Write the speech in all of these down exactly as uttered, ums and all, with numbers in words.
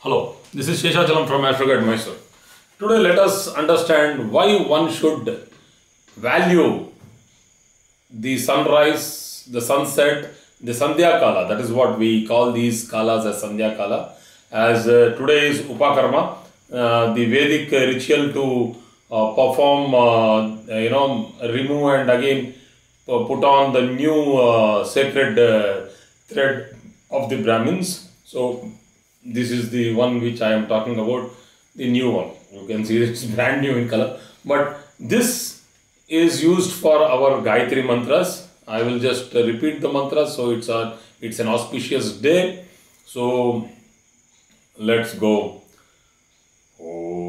Hello, this is Sheshachalam from Astroguide Mysore. Today let us understand why one should value the sunrise, the sunset, the Sandhya Kala. That is what we call these Kalas as Sandhya Kala. As uh, today is Upakarma, uh, the Vedic ritual to uh, perform, uh, you know, remove and again put on the new uh, sacred uh, thread of the Brahmins. So this is the one which I am talking about, the new one. You can see it's brand new in color. But this is used for our Gayatri mantras. I will just uh, repeat the mantras. So it's a it's an auspicious day. So let's go. Om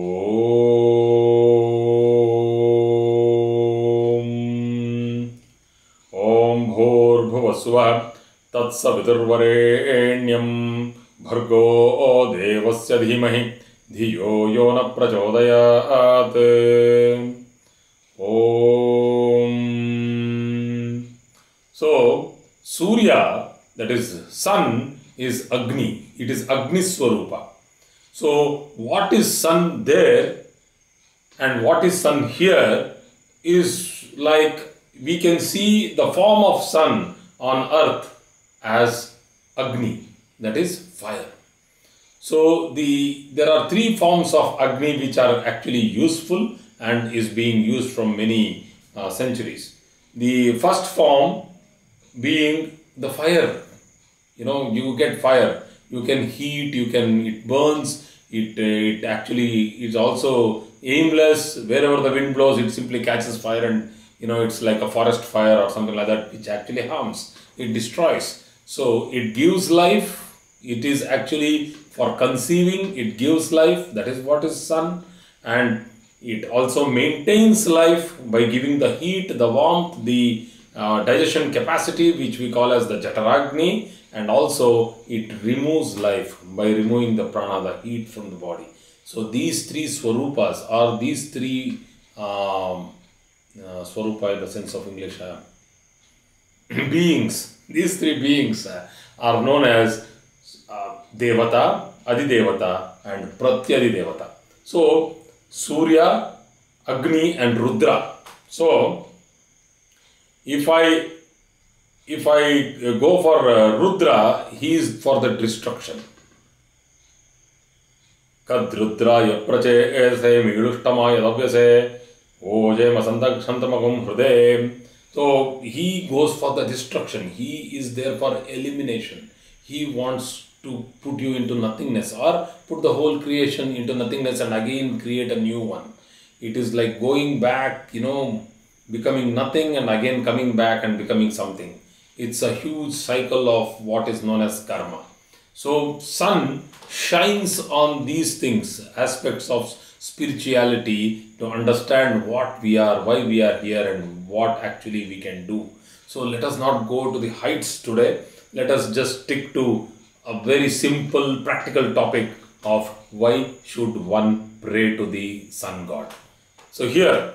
Om Bhur Bhuvasva Tat Saviturvarenyam Bhargo Devasya Dhimahi Dhiyo Yona Prachodayat. Om. So, Surya, that is sun, is Agni. It is Agni Swarupa. So, what is sun there and what is sun here is like we can see the form of sun on earth as Agni, that is fire. So the there are three forms of Agni which are actually useful and is being used from many uh, centuries. The first form being the fire. You know, you get fire, you can heat, you can, it burns, it, uh, it actually is also aimless. Wherever the wind blows, it simply catches fire and, you know, it's like a forest fire or something like that, which actually harms, it destroys. So it gives life, it is actually for conceiving, it gives life, that is what is sun. And it also maintains life by giving the heat, the warmth, the uh, digestion capacity, which we call as the Jataragni. And also it removes life by removing the prana, the heat from the body. So these three swarupas are these three um, uh, swarupa in the sense of English uh, beings. These three beings uh, are known as uh, Devata, Adidevata and Pratyadidevata. So Surya, Agni and Rudra. So if I if I go for uh, Rudra, he is for the destruction. Kad Rudra yaprache ese midushtama yadavyase oje masandakshantamagum hrude. So he goes for the destruction. He is there for elimination. He wants to put you into nothingness or put the whole creation into nothingness and again create a new one. It is like going back, you know, becoming nothing and again coming back and becoming something. It's a huge cycle of what is known as karma. So sun shines on these things, aspects of spirituality, to understand what we are, why we are here and what actually we can do. So let us not go to the heights today. Let us just stick to a very simple practical topic of why should one pray to the sun god. So here,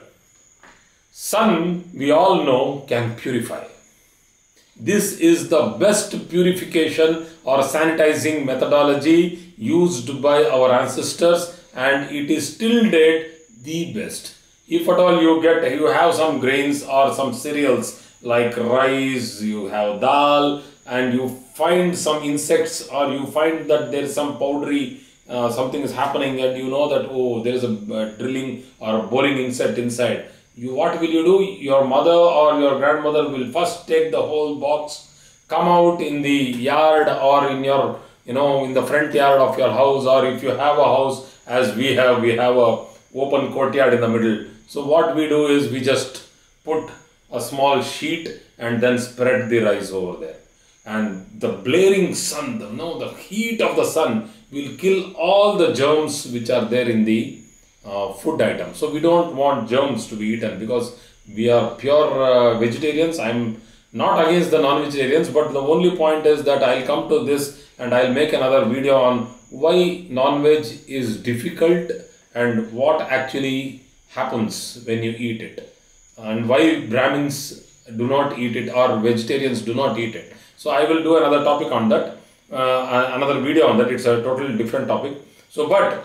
sun, we all know, can purify. This is the best purification or sanitizing methodology used by our ancestors, and it is till date the best. If at all you get, you have some grains or some cereals like rice, you have dal, and you find some insects or you find that there is some powdery, uh, something is happening and you know that, oh, there is a uh, drilling or a boring insect inside. You, what will you do? Your mother or your grandmother will first take the whole box, come out in the yard or in your, you know, in the front yard of your house, or if you have a house, as we have, we have a open courtyard in the middle. So what we do is we just put a small sheet and then spread the rice over there. And the blaring sun, the, no, the heat of the sun will kill all the germs which are there in the uh, food item. So we don't want germs to be eaten because we are pure uh, vegetarians. I'm not against the non-vegetarians, but the only point is that I'll come to this and I'll make another video on why non-veg is difficult and what actually happens when you eat it, and why Brahmins do not eat it or vegetarians do not eat it. So I will do another topic on that. uh, another video on that. It's a totally different topic. So, but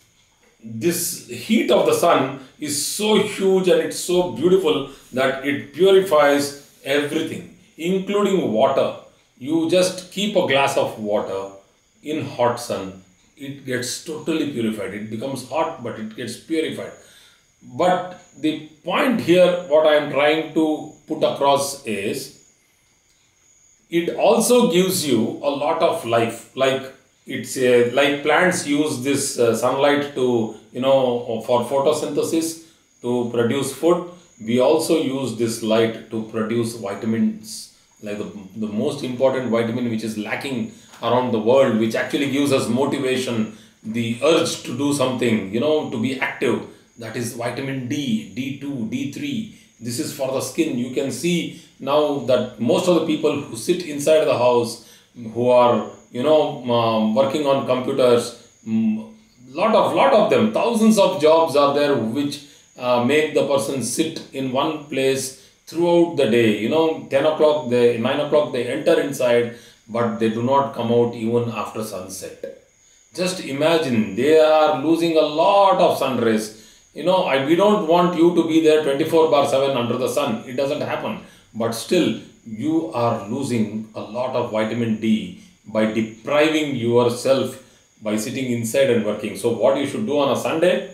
this heat of the sun is so huge and it's so beautiful that it purifies everything, including water. You just keep a glass of water in hot sun, it gets totally purified. It becomes hot, but it gets purified. But the point here, what I am trying to put across is, it also gives you a lot of life. Like it's a, like plants use this uh, sunlight to, you know, for photosynthesis, to produce food. We also use this light to produce vitamins, like the, the most important vitamin which is lacking around the world, which actually gives us motivation, the urge to do something, you know, to be active. That is vitamin D, D two, D three. This is for the skin. You can see now that most of the people who sit inside the house, who are, you know, um, working on computers, um, lot of lot of them, thousands of jobs are there which uh, make the person sit in one place throughout the day. You know, ten o'clock, they, nine o'clock, they enter inside, but they do not come out even after sunset. Just imagine, they are losing a lot of sun rays. You know, I, we don't want you to be there twenty-four bar seven under the sun. It doesn't happen. But still, you are losing a lot of vitamin D by depriving yourself by sitting inside and working. So what you should do on a Sunday,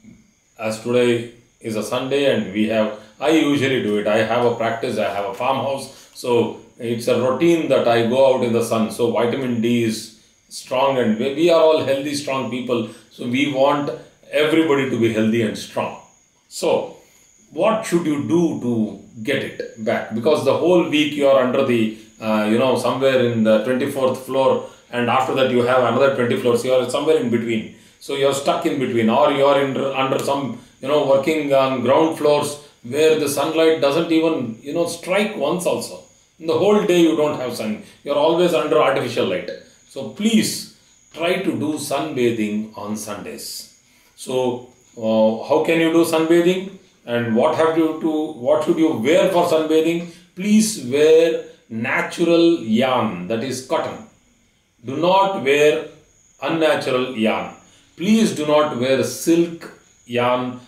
as today is a Sunday and we have, I usually do it. I have a practice, I have a farmhouse. So it's a routine that I go out in the sun. So vitamin D is strong and we are all healthy, strong people. So we want everybody to be healthy and strong. So what should you do to get it back? Because the whole week you are under the, uh, you know, somewhere in the twenty-fourth floor, and after that you have another twenty floors. You are somewhere in between. So you are stuck in between, or you are in, under some, you know, working on ground floors where the sunlight doesn't even, you know, strike once also. In the whole day you don't have sun. You are always under artificial light. So please try to do sunbathing on Sundays. So, uh, how can you do sunbathing, and what have you to, what should you wear for sunbathing? Please wear natural yarn, that is cotton. Do not wear unnatural yarn. Please do not wear silk yarn.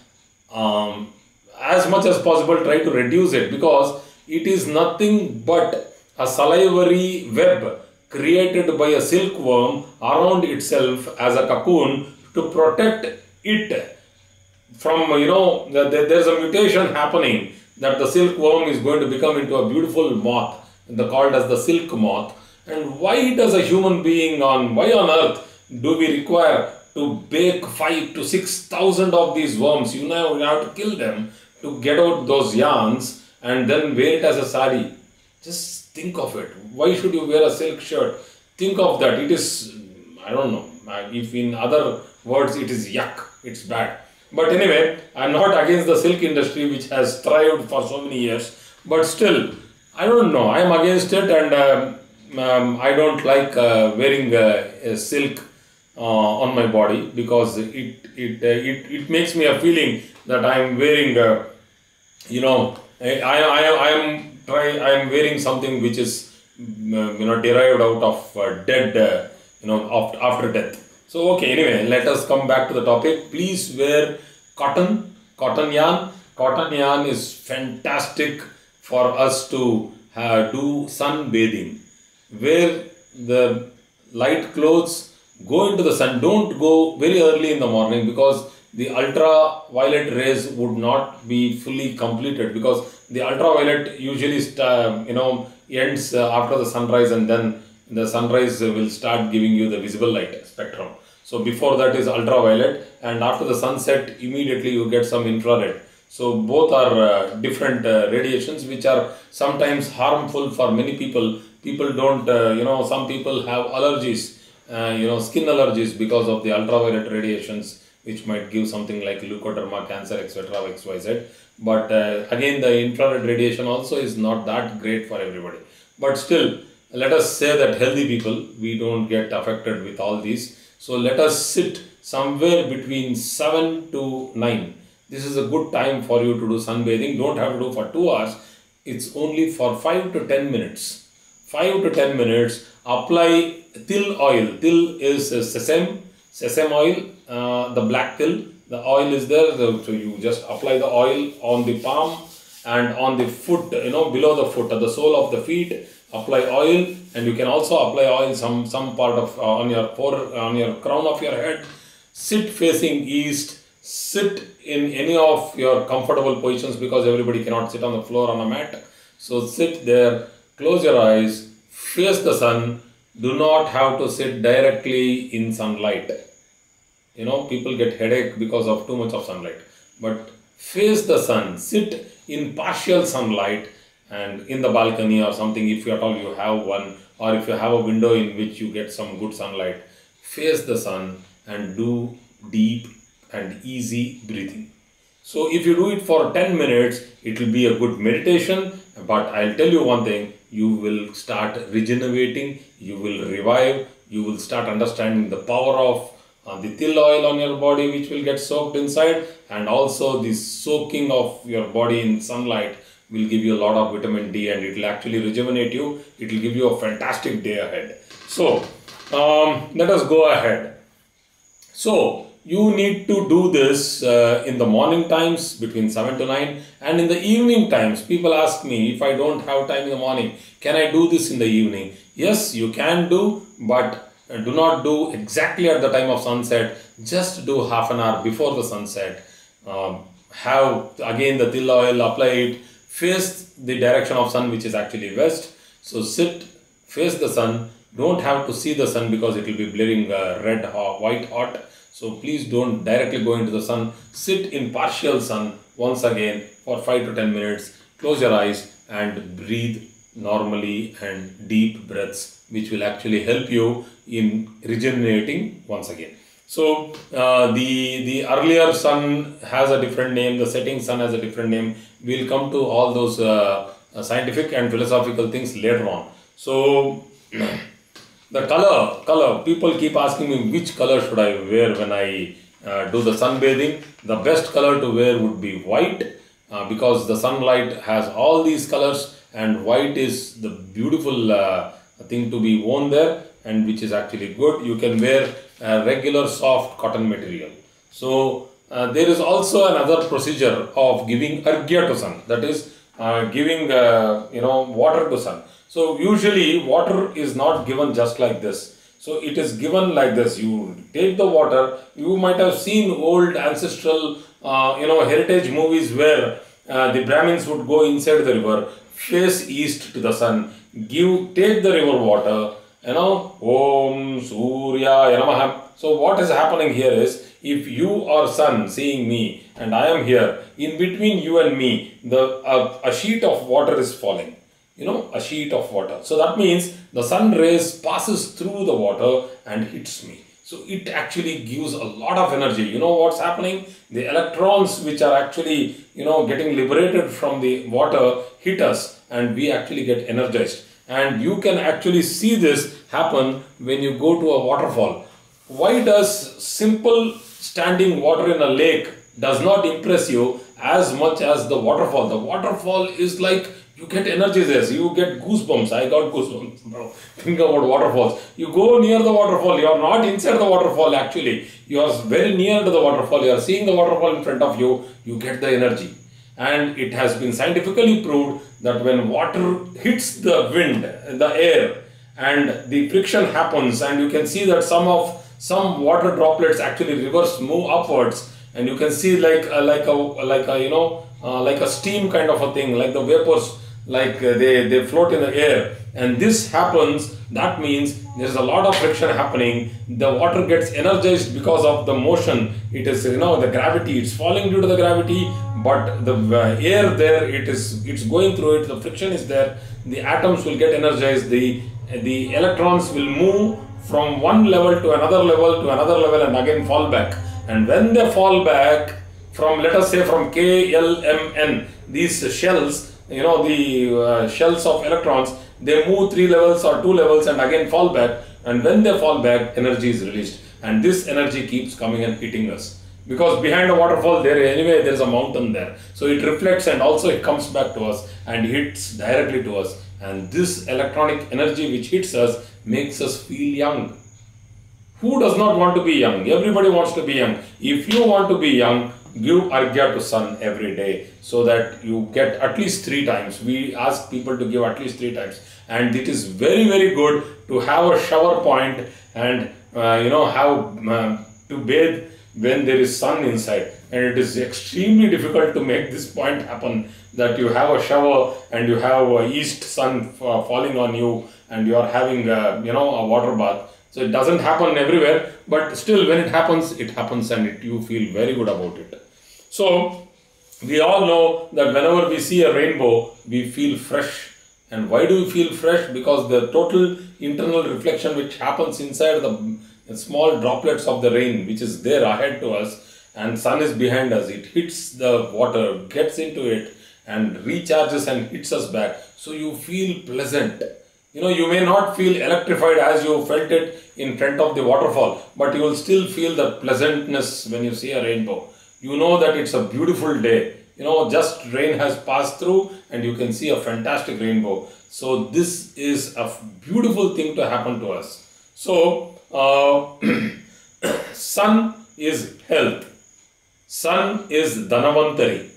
Um, as much as possible, try to reduce it, because it is nothing but a salivary web created by a silkworm around itself as a cocoon to protect it from, you know, there's a mutation happening that the silkworm is going to become into a beautiful moth, called as the silk moth. And why does a human being on, why on earth do we require to bake five to six thousand of these worms? You know, you have to kill them to get out those yarns and then wear it as a sari. Just think of it. Why should you wear a silk shirt? Think of that. It is, I don't know, if in other words it is yuck, it's bad. But anyway, I'm not against the silk industry which has thrived for so many years. But still, I don't know, I'm against it, and um, um, I don't like uh, wearing uh, silk uh, on my body, because it it, uh, it it makes me a feeling that I'm wearing, uh, you know, I I I am try I am wearing something which is, you know, derived out of uh, dead, uh, you know, after after death. So okay, anyway, let us come back to the topic. Please wear cotton, cotton yarn. Cotton yarn is fantastic for us to uh, do sunbathing. Wear the light clothes, go into the sun. Don't go very early in the morning, because the ultraviolet rays would not be fully completed, because the ultraviolet usually uh, you know ends uh, after the sunrise, and then the sunrise will start giving you the visible light spectrum. So before that is ultraviolet, and after the sunset immediately you get some infrared. So both are uh, different uh, radiations which are sometimes harmful for many people. People don't, uh, you know, some people have allergies, uh, you know, skin allergies because of the ultraviolet radiations, which might give something like leukoderma, cancer, et cetera, X Y Z. But uh, again, the infrared radiation also is not that great for everybody. But still, let us say that healthy people, we don't get affected with all these. So let us sit somewhere between seven to nine. This is a good time for you to do sunbathing. Don't have to do for two hours. It's only for five to ten minutes. five to ten minutes, apply til oil. Til is sesame, sesame oil, uh, the black til. The oil is there, so you just apply the oil on the palm and on the foot, you know, below the foot, at the sole of the feet. Apply oil, and you can also apply oil some some part of uh, on your fore, on your crown of your head. Sit facing east. Sit in any of your comfortable positions, because everybody cannot sit on the floor on a mat. So sit there, close your eyes, face the sun. Do not have to sit directly in sunlight. You know, people get headache because of too much of sunlight. But face the sun, sit in partial sunlight, and in the balcony or something, if at all you have one, or if you have a window in which you get some good sunlight, face the sun and do deep and easy breathing. So if you do it for ten minutes, it will be a good meditation. But I'll tell you one thing, you will start regenerating, you will revive, you will start understanding the power of uh, the til oil on your body, which will get soaked inside, and also the soaking of your body in sunlight will give you a lot of vitamin D, and it will actually rejuvenate you. It will give you a fantastic day ahead. So um, let us go ahead. So you need to do this uh, in the morning times between seven to nine, and in the evening times. People ask me, if I don't have time in the morning, can I do this in the evening? Yes, you can do, but do not do exactly at the time of sunset. Just do half an hour before the sunset. Um, have again the til oil, apply it, face the direction of sun, which is actually west. So sit, face the sun. Don't have to see the sun because it will be blaring uh, red hot, white hot. So please don't directly go into the sun. Sit in partial sun once again for five to ten minutes. Close your eyes and breathe normally and deep breaths, which will actually help you in regenerating once again. So uh, the, the earlier sun has a different name, the setting sun has a different name. We'll come to all those uh, scientific and philosophical things later on. So the color, color, people keep asking me which color should I wear when I uh, do the sunbathing. The best color to wear would be white, uh, because the sunlight has all these colors, and white is the beautiful uh, thing to be worn there, and which is actually good. You can wear a regular soft cotton material. So uh, there is also another procedure of giving arghya to sun, that is uh, giving uh, you know water to sun. So usually water is not given just like this. So it is given like this. You take the water. You might have seen old ancestral uh, you know heritage movies where uh, the Brahmins would go inside the river, face east to the sun, give take the river water, you know, Om Surya Namaha. So what is happening here is, if you are sun seeing me and I am here, in between you and me, the uh, a sheet of water is falling. You know, a sheet of water. So that means the sun rays passes through the water and hits me. So it actually gives a lot of energy. You know what's happening? The electrons which are actually, you know, getting liberated from the water hit us, and we actually get energized. And you can actually see this happen when you go to a waterfall. Why does simple standing water in a lake does not impress you as much as the waterfall? The waterfall is like, you get energy there, you get goosebumps. I got goosebumps, bro. Think about waterfalls. You go near the waterfall, you are not inside the waterfall actually. You are very near to the waterfall, you are seeing the waterfall in front of you, you get the energy. And it has been scientifically proved that when water hits the wind, the air, and the friction happens, and you can see that some of some water droplets actually reverse move upwards, and you can see like a, like a like a you know uh, like a steam kind of a thing, like the vapors, like uh, they, they float in the air, and this happens. That means there's a lot of friction happening. The water gets energized because of the motion. It is, you know, the gravity, it's falling due to the gravity, but the uh, air there, it is it's going through it, the friction is there, the atoms will get energized, the the electrons will move from one level to another level to another level and again fall back. And when they fall back from, let us say from K, L, M, N, these shells, you know, the uh, shells of electrons, they move three levels or two levels and again fall back. And when they fall back, energy is released. And this energy keeps coming and hitting us. Because behind a waterfall, there anyway, there is a mountain there. So it reflects and also it comes back to us and hits directly to us. And this electronic energy which hits us makes us feel young. Who does not want to be young? Everybody wants to be young. If you want to be young, give argya to sun every day so that you get at least three times. We ask people to give at least three times. And it is very, very good to have a shower point and, uh, you know, have uh, to bathe when there is sun inside. And it is extremely difficult to make this point happen, that you have a shower and you have a east sun falling on you and you are having, a, you know, a water bath. So it doesn't happen everywhere, but still when it happens, it happens and it, you feel very good about it. So we all know that whenever we see a rainbow, we feel fresh. And why do we feel fresh? Because the total internal reflection which happens inside the small droplets of the rain, which is there ahead to us, and sun is behind us, it hits the water, gets into it and recharges and hits us back. So you feel pleasant. You know, you may not feel electrified as you felt it in front of the waterfall, but you will still feel the pleasantness when you see a rainbow. You know that it's a beautiful day. You know, just rain has passed through and you can see a fantastic rainbow. So this is a beautiful thing to happen to us. So, uh, sun is health. Sun is dhanavantari.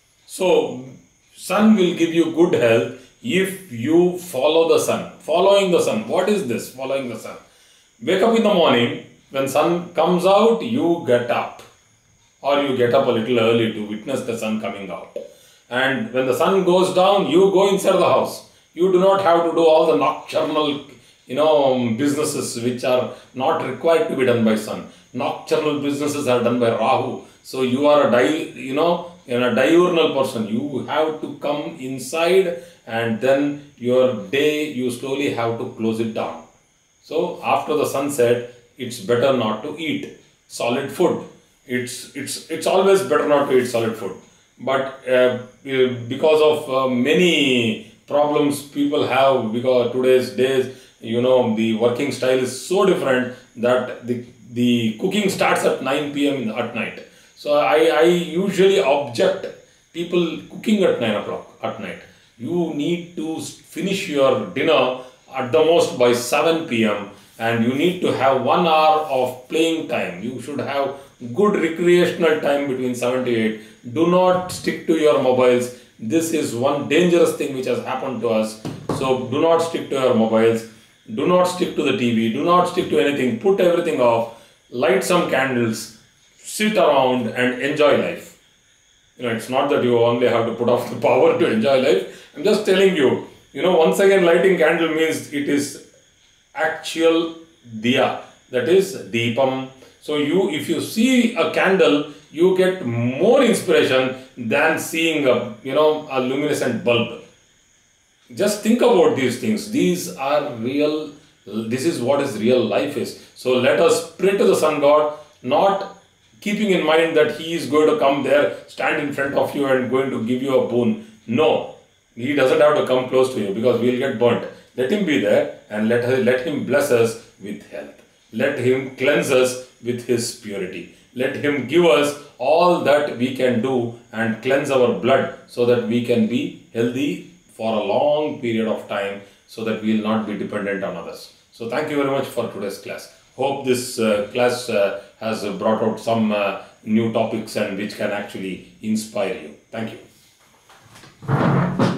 So, sun will give you good health if you follow the sun. Following the sun. What is this? Following the sun. Wake up in the morning. When sun comes out, you get up. Or you get up a little early to witness the sun coming out. And when the sun goes down, you go inside the house. You do not have to do all the nocturnal, you know, businesses which are not required to be done by sun. Nocturnal businesses are done by Rahu. So you are a di, you know, you're a diurnal person. You have to come inside and then your day, you slowly have to close it down. So after the sunset, it's better not to eat solid food. It's, it's, it's always better not to eat solid food. But uh, because of uh, many problems people have, because today's days, you know, the working style is so different that the, the cooking starts at nine P M at night. So I, I usually object people cooking at nine o'clock at night. You need to finish your dinner at the most by seven P M and you need to have one hour of playing time. You should have good recreational time between seven to eight. Do not stick to your mobiles. This is one dangerous thing which has happened to us. So do not stick to your mobiles. Do not stick to the T V. Do not stick to anything. Put everything off. Light some candles. Sit around and enjoy life. You know, it's not that you only have to put off the power to enjoy life. I'm just telling you, you know, once again lighting candle means it is actual diya. That is deepam. So you, if you see a candle, you get more inspiration than seeing a, you know, a luminescent bulb. Just think about these things. These are real, this is what is real life is. So let us pray to the sun god, not keeping in mind that he is going to come there, stand in front of you and going to give you a boon. No, he doesn't have to come close to you because we will get burnt. Let him be there and let, let him bless us with health. Let him cleanse us with his purity. Let him give us all that we can do and cleanse our blood so that we can be healthy for a long period of time so that we will not be dependent on others. So thank you very much for today's class. Hope this uh, class uh, has brought out some uh, new topics and which can actually inspire you. Thank you.